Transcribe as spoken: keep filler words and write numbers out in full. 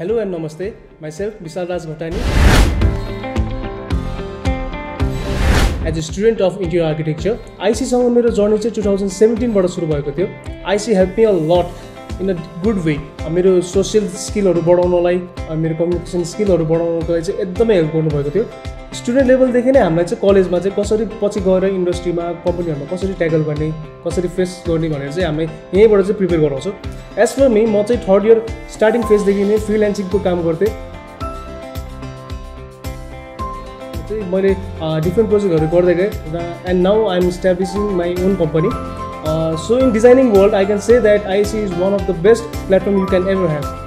Hello and namaste. Myself Vishal Raj Bhattani. As a student of interior architecture, I C सँग मेरो journey चाहिँ two thousand seventeen बाट सुरु भएको थियो. I C helped me a lot in a good way. मेरो social स्किलहरु बढाउनलाई, मेरो कम्युनिकेसन स्किलहरु बढाउनको लागि चाहिँ एकदमै हेल्प गर्नु भएको थियो. स्टुडेन्ट लेभल देखि नै हामीलाई चाहिँ कलेजमा चाहिँ कसरी पछि गएर इन्डस्ट्रीमा कम्पनीहरुमा कसरी ट्याकल गर्ने, कसरी फेस गर्ने भनेर चाहिँ हामी यहीबाट चाहिँ प्रिपेयर गराउँछ. एज फर मी म चाहिँ थर्ड इयर स्टार्टिङ फेज देखि नै फ्रीलान्सिङको काम गर्थे. चाहिँ मैले डिफरेन्ट प्रोजेक्टहरु गर्दै गए र and now I am establishing my own company. So in designing world, I can say that I C is one of the best platform you can ever have.